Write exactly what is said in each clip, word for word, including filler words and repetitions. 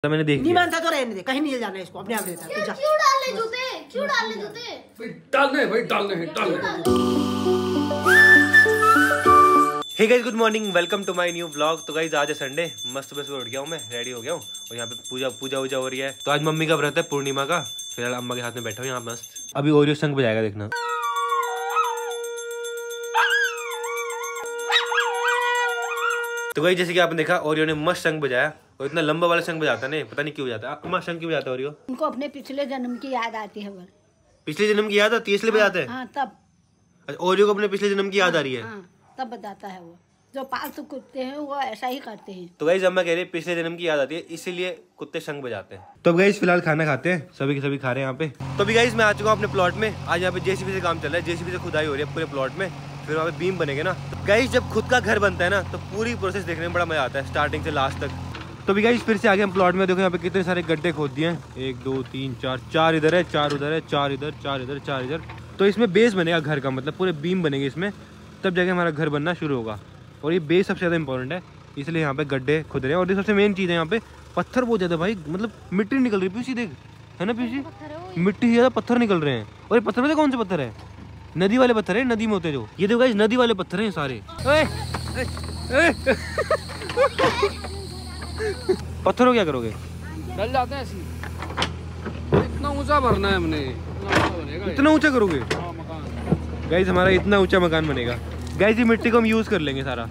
तो मैंने देख नहीं मानता तो रहने दे, कहीं नहीं ले जाना इसको, अपने आप रहता है। क्यों डालने जूते, क्यों डालने जूते? डालने भाई डालने हैं डालने। Hey guys, good morning, welcome to my new vlog. तो गाइस आज है संडे, मस्त सुबह सुबह उठ गया हूँ मैं, रेडी हो गया हूँ और यहाँ पे पूजा पूजा वूजा हो रही है। तो आज मम्मी का व्रत है, पूर्णिमा का। फिलहाल अम्मा के हाथ में बैठा हूँ यहाँ मस्त। अभी ओरियो शंख बजाएगा, देखना। तो गाइस जैसे कि आपने देखा, ओरियो ने मस्त शंख बजाया और इतना लंबा वाला शंख बजाता नहीं, पता नहीं क्यों बजाता। अम्मा शंख क्यों बजाता है ओरियो? उनको अपने पिछले जन्म की याद आती है। वो पिछले जन्म की याद आती है इसलिए बजाते हैं। हाँ, तब ओरियो को अपने पिछले जन्म की याद आ रही है। हाँ, तब बताता है। वो जो पालतू कुत्ते हैं वो ऐसा ही करते हैं। तो गाइस अम्मा कह रही है पिछले जन्म की याद आती है, इसीलिए कुत्ते शंख बजाते हैं। तो गाइस फिलहाल खाना खाते हैं, सभी के सभी खा रहे हैं यहाँ पे। तो अभी गाइस मैं आ चुका हूँ अपने प्लॉट में। आज यहाँ पे जेसीबी से काम चल रहा है, जेसीबी से खुदाई हो रही है पूरे प्लॉट में। फिर वहाँ पे बीम बनेंगे ना। गाइस जब खुद का घर बनता है ना तो पूरी प्रोसेस देखने में बड़ा मजा आता है, स्टार्टिंग से लास्ट तक। तो अभी गाइस फिर से आगे हम प्लॉट में, देखो यहाँ पे कितने सारे गड्ढे खोद दिए हैं। एक दो तीन चार, चार इधर है, चार उधर है, चार इधर, चार इधर, चार इधर। तो इसमें बेस बनेगा घर का, मतलब पूरे बीम बनेंगे इसमें, तब जाके हमारा घर बनना शुरू होगा। और ये बेस सबसे ज़्यादा इंपॉर्टेंट है, इसलिए यहाँ पे गड्ढे खुद रहे हैं। और ये सबसे मेन चीज़ है, यहाँ पे पत्थर बहुत ज़्यादा भाई, मतलब मिट्टी निकल रही है पीछे, देख है ना पीछे, मिट्टी से ज़्यादा पत्थर निकल रहे हैं। और ये पत्थर में कौन से पत्थर है? नदी वाले पत्थर है, नदी में होते जो। ये देखो गाइस नदी वाले पत्थर हैं सारे। पत्थरों क्या करोगे? डल जाते हैं ऐसे। इतना ऊंचा भरना है हमने, इतना ऊंचा करोगे? हाँ, मकान। गाइस हमारा इतना ऊंचा मकान बनेगा। गाइस ये मिट्टी को हम यूज कर लेंगे सारा।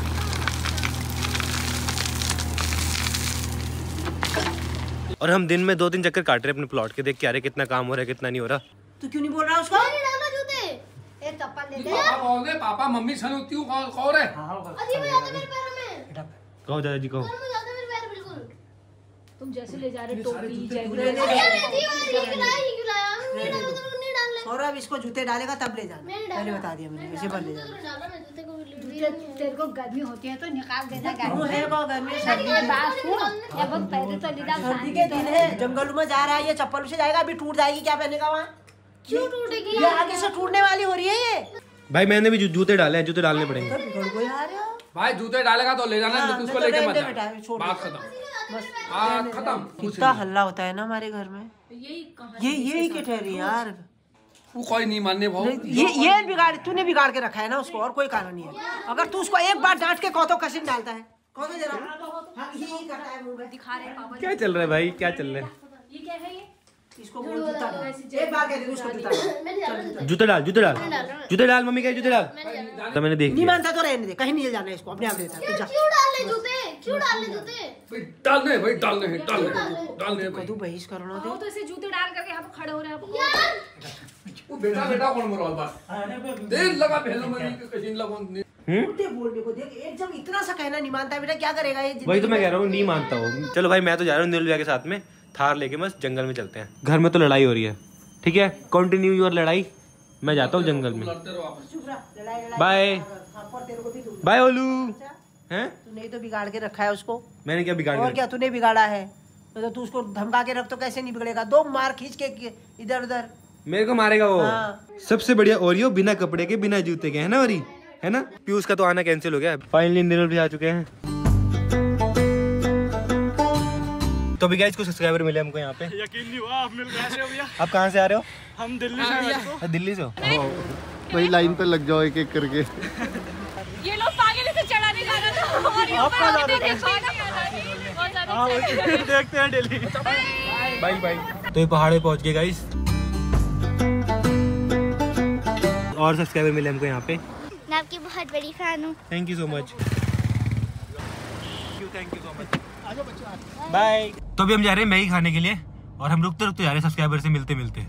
और हम दिन में दो तीन चक्कर काट रहे हैं अपने प्लॉट के, देख के आ रहे कितना काम हो रहा है कितना नहीं हो रहा। तू क्यों नहीं बोल रहा उसको? नहीं डालना जूते। ए चप्पल ले दे। पापा बोल दे, पापा मम्मी सन होती हूँ, कौन कौन है? अजीब हो जाता है मेरे पैरों में। कहो दादा जी कहो। पैरों में जाता है मेरे पैर बिल्कुल। तुम जैसे ले जा रहे टोपी जैकेट। ले ले अरे अजीब है, ये क्यों लाया, ये क्यों लाया? नहीं डालना तो नहीं डालना। सौरभ इसको जूते डालेगा तब ले जाना, मैंने पहले डाला। बता दिया मैंने, इसे भर ले जाना। डाला मैं जूते को भी तेरे को गर्मी होती है तो निकाल देना वो गाड़ी है को गर्मी से। सर्दी ये बात सुन, अब पहले तो लीला सर्दी के दिन है, जंगल में जा रहा है, ये चप्पल से जाएगा, अभी टूट जाएगी, क्या पहनेगा वहाँ? क्यों टूटेगी? ये आगे से टूटने वाली हो रही है ये। भाई मैंने भी जू, जूते डाले हैं, जूते डालने पड़ेंगे। बिगड़ गो यार। भाई जूते डालेगा तो ले जाना, हाँ, उसको नहीं तो लेके दे- मत दे जा। बेटा, छोड़ बात दे। खत्म, बस बात खत्म। कुछ कितना नहीं। हल्ला होता है ना हमारे घर में। यही कहानी ये ये ही के ठहरी यार। वो कोई नहीं मानने भाव। ये ये बिगाड़, तूने बिगाड़ के रखा है ना उसको, और कोई कारण नहीं है। अगर तू उसको एक बार डांट के कहो तो कसिन डालता है। कहो तो जरा। हाँ, ये ही करता है मुंह में। दिखा रहे पापा। क्या चल रहा है भाई, क्या चल रहा है? ये क्या है? ये इसको बोल जूता डाल। एक बार कह दे उसको जूता डाल। मैंने डाला जूते। जूते डाल, जूते डाल, जूते डाल, मम्मी कहे जूते डाल। तो मैंने देख नहीं लिया। मानता तो रहने दे, कहीं नहीं ले जाना इसको, अपने आप रहता है। जा। क्यों डालने जूते, क्यों डालने जूते? भाई डालने भाई डालने हैं डालने डालने हैं भाई। तू बहिष करना दे। वो तो ऐसे जूते डाल करके यहाँ पे खड़े हो रहे हैं आप। यार वो बेटा बेटा कौन मरो बस देर लगा पहले में कहीं लगो। उल्टे बोलने को देख, एक जब इतना सा कहना नहीं मानता बेटा, क्या करेगा ये? वही तो मैं कह रहा हूँ, नहीं मानता हूँ। चलो भाई मैं तो जा रहा हूँ नील भैया के साथ में, थार लेके मस्त जंगल में चलते हैं। घर में तो लड़ाई हो रही है, ठीक है, कंटिन्यू योर लड़ाई। मैं जाता हूँ जंगल में। बाय बाय ओलू। हैं? तूने तो बिगाड़ के रखा है उसको। मैंने क्या बिगाड़ और दिया? क्या तूने बिगाड़ा है? तो तू उसको धमका के रख तो कैसे नहीं बिगड़ेगा? दो मार खींच के इधर उधर। मेरे को मारेगा वो। हाँ। सबसे बढ़िया ओरियो बिना कपड़े के बिना जूते के, है ना ओरी, है ना? पीयूष का तो आना कैंसिल हो गया। फाइनली निर्मल भी आ चुके हैं। तो अभी गाइस कुछ सब्सक्राइबर मिले हमको यहाँ पे। यकीन नहीं हुआ आप मिल गए भैया। आप कहाँ से आ रहे हो? हम दिल्ली से आए थे। दिल्ली से हो? वही लाइन पे लग जाओ एक एक करके। ये लोग पागल से चढ़ा नहीं जा रहे थे और ये ऊपर देखे बहुत ज्यादा देखते हैं दिल्ली। Bye bye. तो ये पहाड़ पे पहुँच गए गाइस, और सब्सक्राइबर मिले हमको यहाँ पे। मैं आपकी बहुत बड़ी फैन हूँ। Thank you so much, thank you so much, bye. तो अभी हम जा रहे हैं मैगी खाने के लिए, और हम रुकते रुकते जा रहे हैं सब्सक्राइबर से मिलते मिलते।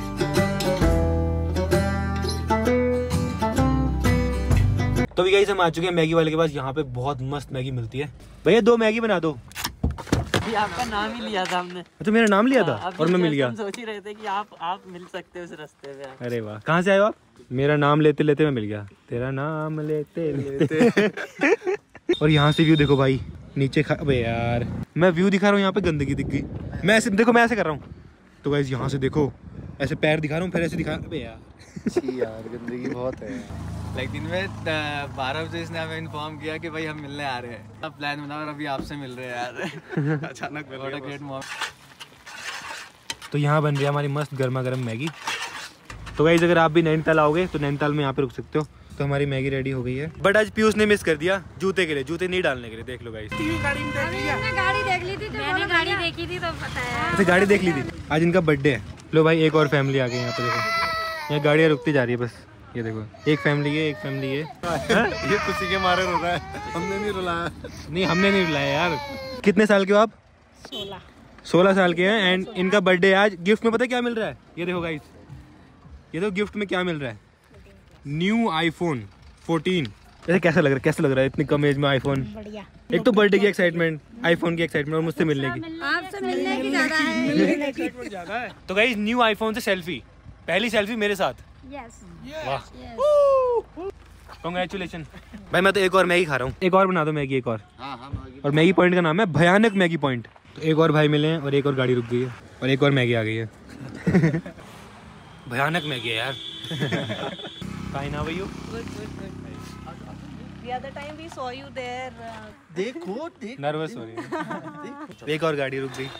तो अभी गाइस हम आ चुके हैं मैगी वाले के पास। यहाँ पे बहुत मस्त मैगी मिलती है। भैया दो मैगी बना दो। आपका नाम ही लिया था हमने। तो मेरा नाम लिया था और मैं मिल गया। हम सोच ही रहे थे कि आप आप मिल सकते हो उस रास्ते पे। अरे वाह, कहाँ से आए हो आप? मेरा नाम लेते लेते मैं मिल गया, तेरा नाम लेते लेते। और यहाँ से व्यू देखो भाई, नीचे खा, अबे यार मैं व्यू दिखा रहा हूँ, यहाँ पे गंदगी दिख गई। मैं ऐसे देखो, मैं ऐसे कर रहा हूँ, तो गाइस यहाँ से देखो, ऐसे पैर दिखा रहा हूँ, फिर ऐसे दिखा, अबे यार छी यार, गंदगी बहुत है। लाइक दिन में बारह बजे इसने हमें इन्फॉर्म किया कि भाई हम मिलने आ रहे हैं। अब प्लान बना और अभी आपसे मिल रहे हैं यार। अचानक मिल व्हाट अ ग्रेट मोमेंट। तो यहाँ बन रही है हमारी मस्त गर्मा गर्म मैगी। तो गाइस अगर आप भी नैनीताल आओगे तो नैनीताल में यहाँ पे रुक सकते हो। तो हमारी मैगी रेडी हो गई है, बट आज पीयूष ने मिस कर दिया जूते के लिए, जूते नहीं डालने के लिए। देख लो गाइस, गाड़ी देख ली थी, मैंने गाड़ी देखी थी तो पता है। अच्छा गाड़ी देख ली थी। आज इनका बर्थडे है। लो भाई एक और फैमिली आ गई यहाँ पे, देखो यहाँ गाड़ियाँ रुकती जा रही है बस। ये देखो एक फैमिली है, एक फैमिली है। ये खुशी के मारे रो रहा है, हमने नहीं रुलाया। नहीं हमने नहीं रुलाया यार। कितने साल के हो आप? सोलह। सोलह साल के हैं एंड इनका बर्थडे आज। गिफ्ट में पता है क्या मिल रहा है? ये देखो गाइस, ये देखो गिफ्ट में क्या मिल रहा है, न्यू आईफोन फोर्टीन। ऐसे कैसा लग रहा है, कैसा लग रहा है इतनी कम एज में आईफोन? बढ़िया। एक तो बर्थडे की एक्साइटमेंट, आईफोन की एक्साइटमेंट और मुझसे मिलने की। आपसे मिलने की ज्यादा है। तो गाइस न्यू आईफोन से सेल्फी, पहली सेल्फी मेरे साथ। यस। वाह, कांग्रेचुलेशन। भाई मैं तो एक और मैगी खा रहा हूँ, एक और बना दो मैगी, एक और। हाँ हाँ और मैगी पॉइंट का नाम है भयानक मैगी पॉइंट। तो एक और भाई मिले हैं और एक और गाड़ी रुक गई है और एक और मैगी आ गई है। भयानक मैगी है यार। Fine, how are you? Good, good, good. The other time we saw you there. Uh, देखो देख, नर्वस हो रही है। एक और गाड़ी रुक गई।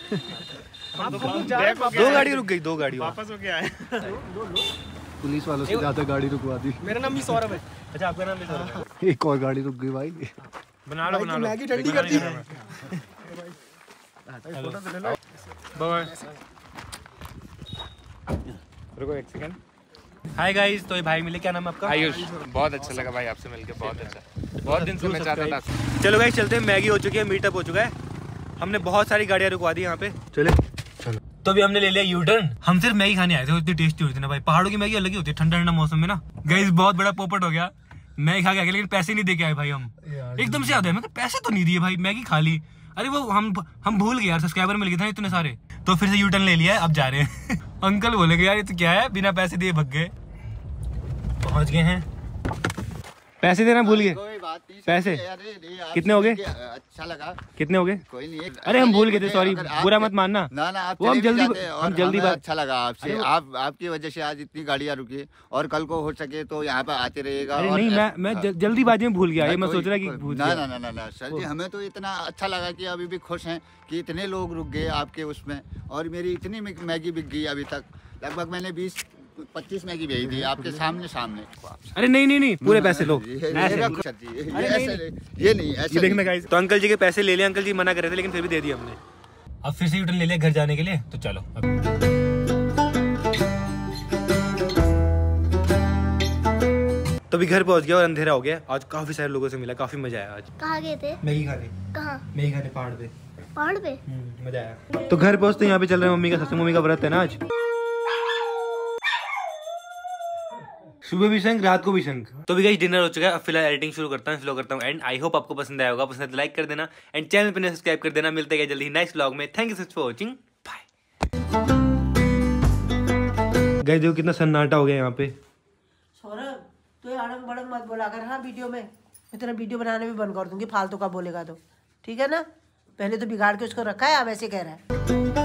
दो दो गाड़ी रुक गई, दो गाड़ी वापस हो गया है। पुलिस वालों से ज्यादा गाड़ी रुकवा दी। मेरा नाम भी सौरभ है। अच्छा आपका नाम भी सौरभ है? एक और गाड़ी रुक गई भाई। बना लो बना लो, मैगी ठंडी कर दी। बाय। रुको एक सेकंड। हाय गाइस, तो ये भाई मिले, क्या नाम है आपका? आयुष। बहुत अच्छा लगा भाई आपसे मिलके, बहुत अच्छा, बहुत दिन से मैं चाहता था। चलो गाइस चलते हैं, मैगी हो चुकी है, मीटअप हो चुका है, हमने बहुत सारी गाड़ियां रुकवा दी यहाँ पे। चले चलो। तो अभी हमने ले लिया यू टर्न। हम सिर्फ मैगी खाने आए थे, इतनी टेस्टी होती है ना भाई। पहाड़ों की मैगी अलग ही होती है ठंडा ठंडा मौसम में ना। गाइस बहुत बड़ा पोपट हो गया, मैगी खा के आगे, लेकिन पैसे नहीं दे के आए भाई हम। एकदम से याद है, मतलब पैसे तो नहीं दिए भाई, मैगी खा ली। अरे वो हम हम भूल गए यार, सब्सक्राइबर मिल गए थे इतने सारे, तो फिर से यू टर्न ले लिया है, अब जा रहे हैं। अंकल बोलेंगे यार ये तो क्या है, बिना पैसे दिए भग गए। पहुंच गए हैं, पैसे देना भूल गए। पैसे कितने हो गए? अच्छा लगा। कितने हो गए? कोई नहीं। अरे हम भूल गए थे, सॉरी, बुरा मत मानना। ना ना आप वो हम जल्दी हम जल्दी बात। अच्छा लगा आपसे, आप आपकी वजह से आज इतनी गाड़ियाँ रुकी, और कल को हो सके तो यहाँ पे आते रहेगा। अरे नहीं, मैं मैं जल्दीबाजी में भूल गया, ये मैं सोच रहा कि भूल ना गया। ना ना ना सर जी, हमें तो इतना अच्छा लगा कि अभी भी खुश हैं कि इतने लोग रुक गए आपके उसमें, और मेरी इतनी मैगी बिक गई अभी तक। लगभग मैंने बीस पच्चीस मैगी भेज दी आपके सामने सामने। अरे नहीं नहीं नहीं, पूरे पैसे लो। ये नहीं ऐसे देखना गाइस, तो अंकल जी के पैसे ले लिए, अंकल जी मना कर रहे थे लेकिन फिर भी दे दिए हमने। अब फिर से यूटर्न ले लिया घर जाने के लिए, तो चलो अब। तो अभी घर पहुंच गया और अंधेरा हो गया। आज काफी सारे लोगों से मिला, काफी मजा आया। आज कहाँ गए थे? मैगी खाने। कहाँ? मैगी खाने पहाड़ पे। पहाड़ पे? मजा आया। तो घर पहुंचते यहाँ पे चल रहे हैं, मम्मी का ससुर मम्मी का व्रत है ना आज। सुबह भी शंख, रात को भी शंख। तो भी गाइस डिनर हो चुका है, अब फिलहाल एडिटिंग शुरू करता हूँ, स्लो करता हूँ एंड आई होप आपको पसंद आया होगा। पसंद तो लाइक कर देना एंड चैनल पे सब्सक्राइब कर देना। मिलते हैं जल्दी नेक्स्ट व्लॉग में। Thank you so much for watching, bye. Guys देखो कितना सन्नाटा हो गया यहाँ पे। सौरभ तो ये अड़ंग बड़ंग मत बोला कर, हाँ वीडियो में। मैं तेरा वीडियो बनाने भी बंद कर दूंगी फालतू का बोलेगा तो, ठीक है ना? पहले तो बिगाड़ के उसको रखा है, अब ऐसे कह रहा है।